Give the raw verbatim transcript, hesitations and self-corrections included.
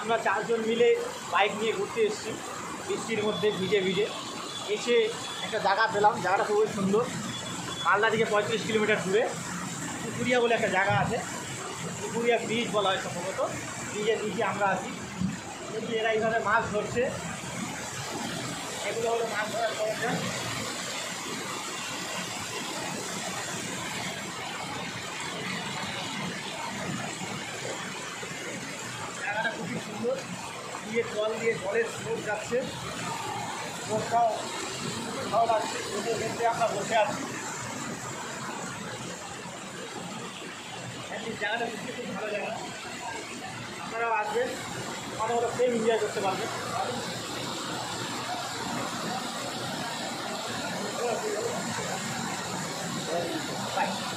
আমরা চারজন মিলে বাইক নিয়ে ঘুরতে এসেছি বৃষ্টির মধ্যে ভিজে ভিজে। এসে একটা জায়গা পেলাম, জায়গাটা খুবই সুন্দর। মালদা থেকে পঁয়ত্রিশ কিলোমিটার দূরে পুকুরিয়া বলে একটা জায়গা আছে, পুকুরিয়া ব্রিজ বলা হয় সম্ভবত। ব্রিজের নিচে আমরা আছি। কিন্তু এরা এইভাবে মাছ ধরছে, এগুলো হলো মাছ ধরার সরঞ্জাম। জায়গাটা খুবই সুন্দর, দিয়ে জল দিয়ে জলের স্রোত যাচ্ছে, স্রোতটাও ভালো লাগছে। স্রোতের মধ্যে আমরা বসে আছি। জায়গাটা খুবই খুব ভালো জায়গা, আপনারাও আসবেন, ভালো ভালো সেম এনজয় করতে পারবেন। বাই।